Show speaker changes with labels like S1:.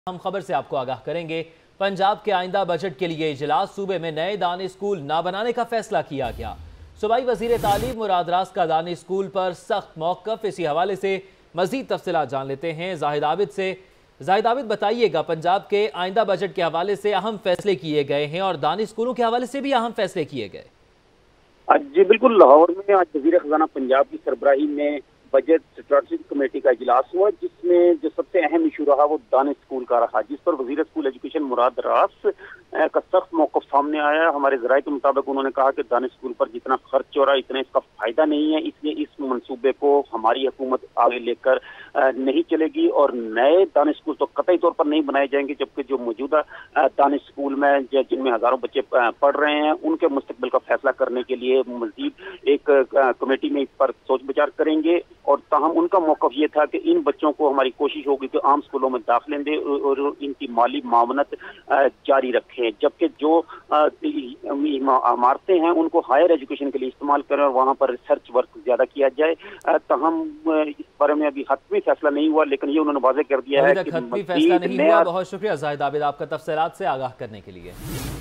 S1: हम खबर से आपको आगाह करेंगे। पंजाब के आइंदा बजट के लिए इजलास, सूबे में नए दानिश स्कूल ना बनाने का फैसला किया गया। सूबाई वजीर तालीम मुराद रास का दानिश स्कूल पर सख्त मौक़िफ़। इसी हवाले से मज़ीद तफसीलात जान लेते हैं जाहिद आबिद से। जाहिद आबिद, बताइएगा, पंजाब के आइंदा बजट के हवाले से अहम फैसले किए गए हैं और दानिश स्कूलों के हवाले से भी अहम फैसले किए गए।
S2: जी बिल्कुल, लाहौर में आज वज़ीर ख़ज़ाना पंजाब की सरबराही में बजट स्ट्रेटजिक कमेटी का इजलास हुआ, जिसमें जो सबसे अहम इशू रहा वो दानिश स्कूल का रहा, जिस पर वज़ीर स्कूल एजुकेशन मुराद रास का सख्त मौक़िफ़ सामने आया। हमारे ज़राए के मुताबिक उन्होंने कहा कि दानिश स्कूल पर जितना खर्च हो रहा है इतना इसका फ़ायदा नहीं है, इसलिए इस मंसूबे को हमारी हुकूमत आगे लेकर नहीं चलेगी और नए दानिश स्कूल तो कतई तौर पर नहीं बनाए जाएंगे, जबकि जो मौजूदा दानिश स्कूल में जिनमें हज़ारों बच्चे पढ़ रहे हैं उनके मुस्तकबिल का फैसला करने के लिए मज़ीद एक कमेटी में इस पर सोच विचार करेंगे। और ताहम उनका मौक़िफ़ ये था कि इन बच्चों को हमारी कोशिश होगी कि आम स्कूलों में दाखिले दें और इनकी माली मामनत जारी रखें, जबकि जो इमारतें हैं उनको हायर एजुकेशन के लिए इस्तेमाल करें और वहाँ पर रिसर्च वर्क ज़्यादा किया जाए। ताहम इस बारे में अभी हतमी फैसला नहीं हुआ, लेकिन ये उन्होंने वाज़ेह कर दिया है कि
S1: हतमी फैसला नहीं हुआ। बहुत शुक्रिया जाहिद आबिद आपका तफसीलात से आगाह करने के लिए।